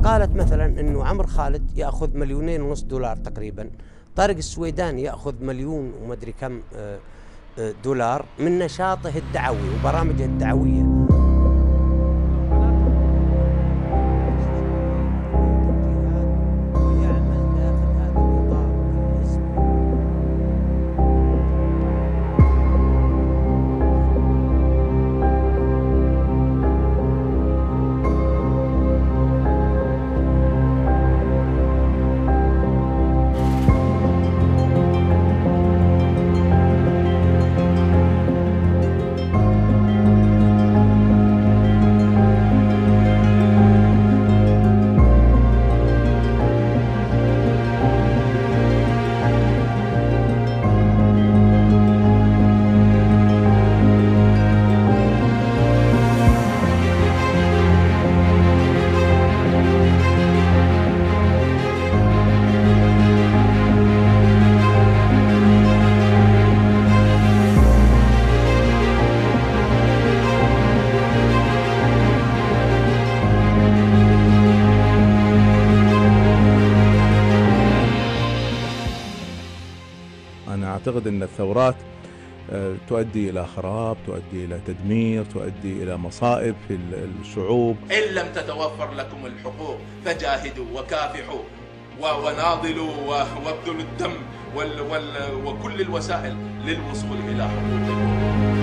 قالت مثلا أنه عمرو خالد يأخذ 2.5 مليون دولار تقريبا، طارق السويداني يأخذ 1,000,000 ومدري كم دولار من نشاطه الدعوي وبرامجه الدعوية. أنا أعتقد أن الثورات تؤدي إلى خراب، تؤدي إلى تدمير، تؤدي إلى مصائب في الشعوب. إن لم تتوفر لكم الحقوق فجاهدوا وكافحوا وناضلوا وابذلوا الدم وكل الوسائل للوصول إلى حقوقكم.